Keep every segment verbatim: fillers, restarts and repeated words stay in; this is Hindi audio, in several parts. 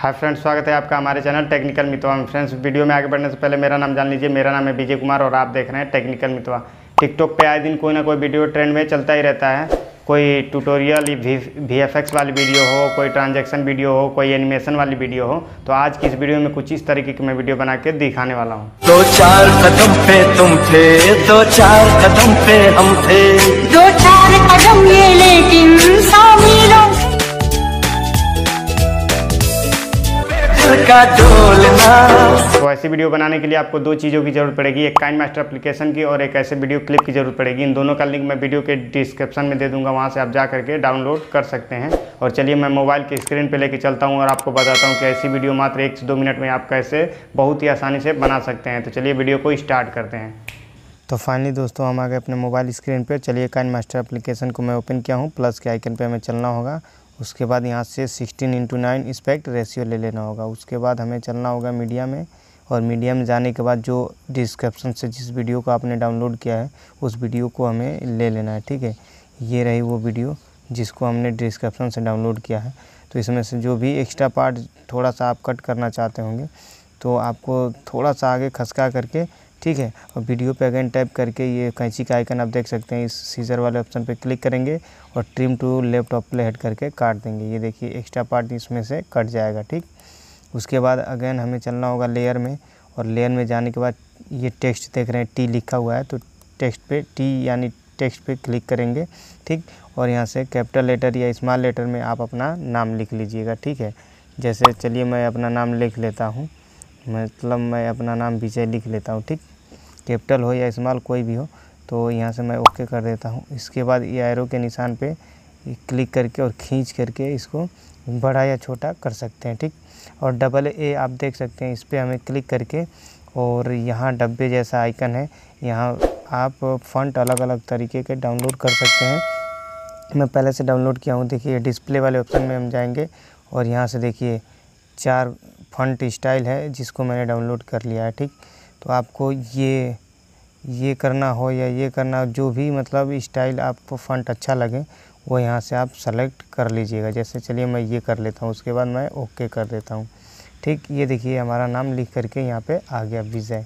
हाय फ्रेंड्स, स्वागत है आपका हमारे चैनल टेक्निकल मितवा में। फ्रेंड्स, वीडियो में आगे बढ़ने से पहले मेरा नाम जान लीजिए। मेरा नाम है विजय कुमार और आप देख रहे हैं टेक्निकल मितवा। टिकटॉक पे आए दिन कोई ना कोई वीडियो ट्रेंड में चलता ही रहता है। कोई ट्यूटोरियल वी एफ एक्स वाली वीडियो हो, कोई ट्रांजैक्शन वीडियो हो, कोई एनिमेशन वाली वीडियो हो। तो आज की इस वीडियो में कुछ इस तरीके की मैं वीडियो बना के दिखाने वाला हूँ। दो चार कदम पे तुम थे, दो चार कदम पे हम थे, दो चार कदम ये लेकिन सौ मीलों का डोलना। तो ऐसी वीडियो बनाने के लिए आपको दो चीज़ों की ज़रूरत पड़ेगी, एक काइनमास्टर एप्लीकेशन की और एक ऐसे वीडियो क्लिप की ज़रूरत पड़ेगी। इन दोनों का लिंक मैं वीडियो के डिस्क्रिप्शन में दे दूंगा, वहां से आप जा करके डाउनलोड कर सकते हैं। और चलिए मैं मोबाइल की स्क्रीन पे लेके चलता हूं और आपको बताता हूं कि ऐसी वीडियो मात्र एक से दो मिनट में आप कैसे बहुत ही आसानी से बना सकते हैं। तो चलिए वीडियो को स्टार्ट करते हैं। तो फाइनली दोस्तों, हम आ गए अपने मोबाइल स्क्रीन पर। चलिए काइनमास्टर एप्लीकेशन को मैं ओपन किया हूँ, प्लस के आइकन पर हमें चलना होगा। उसके बाद यहाँ से sixteen into nine aspect ratio ले लेना होगा। उसके बाद हमें चलना होगा मीडिया में, और मीडिया में जाने के बाद जो डिस्क्रिप्शन से जिस वीडियो को आपने डाउनलोड किया है उस वीडियो को हमें ले लेना है। ठीक है, ये रही वो वीडियो जिसको हमने डिस्क्रिप्शन से डाउनलोड किया है। तो इसमें से जो भी एक्स्ट्रा पार्ट थोड़ा सा आप कट करना चाहते होंगे तो आपको थोड़ा सा आगे खसका करके, ठीक है, और वीडियो पे अगेन टैप करके ये कैंची का आइकन आप देख सकते हैं, इस सीजर वाले ऑप्शन पे क्लिक करेंगे और trim to left of playhead करके काट देंगे। ये देखिए एक्स्ट्रा पार्ट इसमें से कट जाएगा। ठीक, उसके बाद अगेन हमें चलना होगा लेयर में, और लेयर में जाने के बाद ये टेक्स्ट देख रहे हैं टी लिखा हुआ है, तो टेक्स्ट पे टी यानी टेक्स्ट पे क्लिक करेंगे। ठीक, और यहाँ से कैपिटल लेटर या स्मॉल लेटर में आप अपना नाम लिख लीजिएगा। ठीक है, जैसे चलिए मैं अपना नाम लिख लेता हूँ, मतलब मैं अपना नाम विजय लिख लेता हूँ। ठीक, कैपिटल हो या स्मॉल कोई भी हो। तो यहाँ से मैं ओके कर देता हूँ। इसके बाद ये एरो के निशान पे क्लिक करके और खींच करके इसको बड़ा या छोटा कर सकते हैं। ठीक, और डबल ए आप देख सकते हैं, इस पर हमें क्लिक करके, और यहाँ डब्बे जैसा आइकन है, यहाँ आप फ़ॉन्ट अलग अलग तरीके के डाउनलोड कर सकते हैं। मैं पहले से डाउनलोड किया हूँ। देखिए डिस्प्ले वाले ऑप्शन में हम जाएंगे और यहाँ से देखिए चार फ़ॉन्ट स्टाइल है जिसको मैंने डाउनलोड कर लिया है। ठीक, तो आपको ये ये करना हो या ये करना, जो भी मतलब स्टाइल आपको फ़ॉन्ट अच्छा लगे वो यहाँ से आप सेलेक्ट कर लीजिएगा। जैसे चलिए मैं ये कर लेता हूँ, उसके बाद मैं ओके कर देता हूँ। ठीक, ये देखिए हमारा नाम लिख करके यहाँ पे आ गया विजय।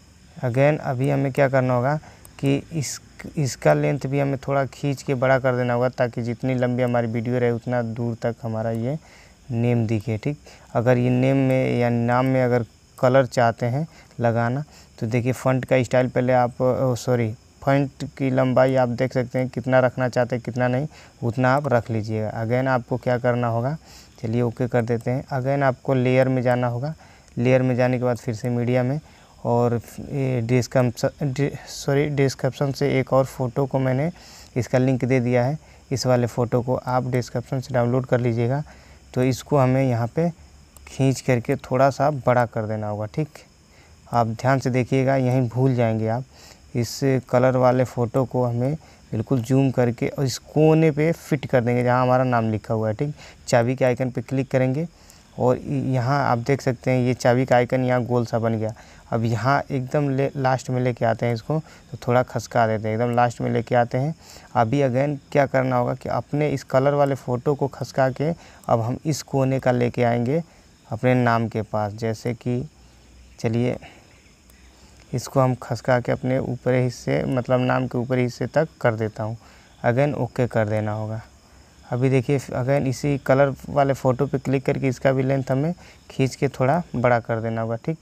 अगेन अभी हमें क्या करना होगा कि इस इसका लेंथ भी हमें थोड़ा खींच के बड़ा कर देना होगा, ताकि जितनी लंबी हमारी वीडियो रहे उतना दूर तक हमारा ये नेम दिखे। ठीक, अगर ये नेम में या नाम में अगर कलर चाहते हैं लगाना तो देखिए फ़ॉन्ट का स्टाइल पहले आप सॉरी फ़ॉन्ट की लंबाई आप देख सकते हैं कितना रखना चाहते हैं, कितना नहीं उतना आप रख लीजिएगा। अगेन आपको क्या करना होगा, चलिए ओके कर देते हैं। अगेन आपको लेयर में जाना होगा। लेयर में जाने के बाद फिर से मीडिया में, और डिस्क्रिप्शन सॉरी डिस्क्रिप्शन से एक और फ़ोटो को मैंने इसका लिंक दे दिया है। इस वाले फ़ोटो को आप डिस्क्रिप्शन से डाउनलोड कर लीजिएगा। तो इसको हमें यहाँ पर खींच करके थोड़ा सा बड़ा कर देना होगा। ठीक, आप ध्यान से देखिएगा, यहीं भूल जाएंगे आप। इस कलर वाले फ़ोटो को हमें बिल्कुल जूम करके और इस कोने पे फिट कर देंगे जहाँ हमारा नाम लिखा हुआ है। ठीक, चाबी के आइकन पे क्लिक करेंगे और यहाँ आप देख सकते हैं ये चाबी का आइकन यहाँ गोल सा बन गया। अब यहाँ एकदम ले लास्ट में लेके आते हैं इसको, तो थोड़ा खसका देते हैं, एकदम लास्ट में लेके आते हैं। अभी अगेन क्या करना होगा कि अपने इस कलर वाले फ़ोटो को खसका के अब हम इस कोने का लेके आएँगे अपने नाम के पास। जैसे कि चलिए इसको हम खसका के अपने ऊपरी हिस्से, मतलब नाम के ऊपरी हिस्से तक कर देता हूँ। अगेन ओके कर देना होगा। अभी देखिए अगेन इसी कलर वाले फ़ोटो पे क्लिक करके इसका भी लेंथ हमें खींच के थोड़ा बड़ा कर देना होगा। ठीक,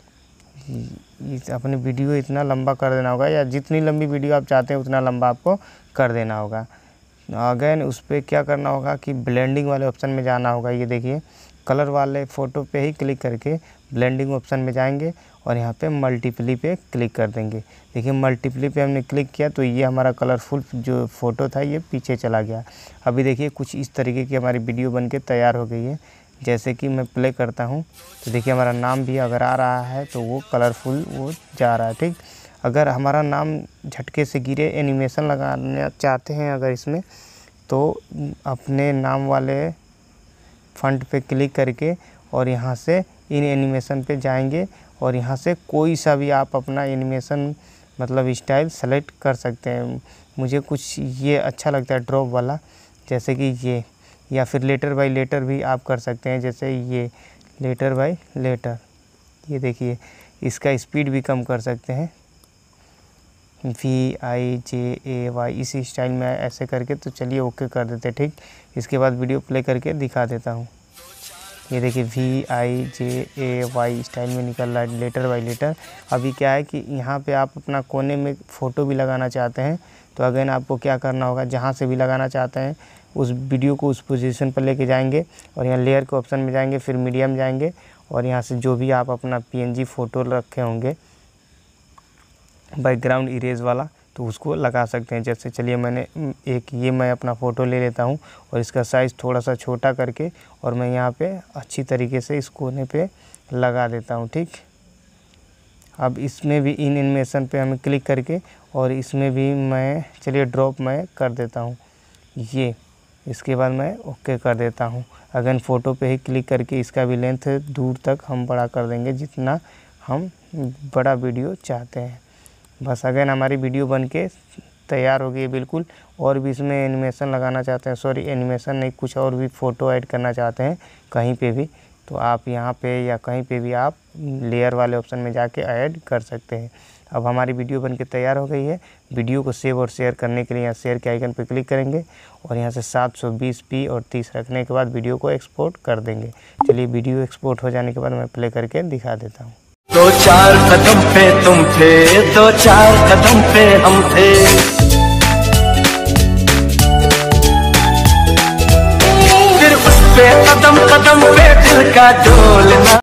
इस अपनी वीडियो इतना लंबा कर देना होगा, या जितनी लंबी वीडियो आप चाहते हैं उतना लंबा आपको कर देना होगा। अगेन उस पर क्या करना होगा कि ब्लेंडिंग वाले ऑप्शन में जाना होगा। ये देखिए कलर वाले फ़ोटो पे ही क्लिक करके ब्लेंडिंग ऑप्शन में जाएंगे और यहाँ पे मल्टीप्ली पे क्लिक कर देंगे। देखिए मल्टीप्ली पे हमने क्लिक किया तो ये हमारा कलरफुल जो फ़ोटो था ये पीछे चला गया। अभी देखिए कुछ इस तरीके की हमारी वीडियो बनके तैयार हो गई है। जैसे कि मैं प्ले करता हूँ तो देखिए हमारा नाम भी अगर आ रहा है तो वो कलरफुल वो जा रहा है। ठीक, अगर हमारा नाम झटके से गिरे, एनिमेशन लगाना चाहते हैं अगर इसमें, तो अपने नाम वाले फ़ॉन्ट पे क्लिक करके और यहाँ से इन एनिमेशन पे जाएंगे और यहाँ से कोई सा भी आप अपना एनिमेशन मतलब स्टाइल सेलेक्ट कर सकते हैं। मुझे कुछ ये अच्छा लगता है ड्रॉप वाला, जैसे कि ये या फिर लेटर बाय लेटर भी आप कर सकते हैं। जैसे ये लेटर बाय लेटर, ये देखिए इसका स्पीड भी कम कर सकते हैं, V I J A Y इसी स्टाइल में ऐसे करके। तो चलिए ओके कर देते हैं, ठीक। इसके बाद वीडियो प्ले करके दिखा देता हूँ। ये देखिए V I J A Y style में निकल रहा है लेटर बाय लेटर। अभी क्या है कि यहाँ पे आप अपना कोने में फ़ोटो भी लगाना चाहते हैं तो अगेन आपको क्या करना होगा, जहाँ से भी लगाना चाहते हैं उस वीडियो को उस पोजीशन पर लेके जाएंगे और यहाँ लेयर के ऑप्शन में जाएंगे, फिर मीडियम जाएंगे और यहाँ से जो भी आप अपना पीएनजी फ़ोटो रखे होंगे बैकग्राउंड इरेज वाला, तो उसको लगा सकते हैं। जैसे चलिए मैंने एक ये मैं अपना फ़ोटो ले लेता हूँ और इसका साइज़ थोड़ा सा छोटा करके और मैं यहाँ पे अच्छी तरीके से इस कोने पे लगा देता हूँ, ठीक। अब इसमें भी इन एनिमेशन पे हमें क्लिक करके और इसमें भी मैं चलिए ड्रॉप मैं कर देता हूँ ये। इसके बाद मैं ओके कर देता हूँ। अगेन फ़ोटो पे ही क्लिक करके इसका भी लेंथ दूर तक हम बड़ा कर देंगे जितना हम बड़ा वीडियो चाहते हैं। बस अगेन हमारी वीडियो बन के तैयार हो गई है बिल्कुल। और भी इसमें एनिमेशन लगाना चाहते हैं, सॉरी एनिमेशन नहीं, कुछ और भी फ़ोटो ऐड करना चाहते हैं कहीं पे भी, तो आप यहाँ पे या कहीं पे भी आप लेयर वाले ऑप्शन में जाके ऐड कर सकते हैं। अब हमारी वीडियो बन के तैयार हो गई है। वीडियो को सेव और शेयर करने के लिए यहाँ शेयर के आइकन पर क्लिक करेंगे और यहाँ से सात सौ बीस पी और तीस रखने के बाद वीडियो को एक्सपोर्ट कर देंगे। चलिए वीडियो एक्सपोर्ट हो जाने के बाद मैं प्ले करके दिखा देता हूँ। दो चार कदम पे तुम थे, दो चार कदम पे हम थे, फिर उस पे कदम कदम पे दिल का डोलना।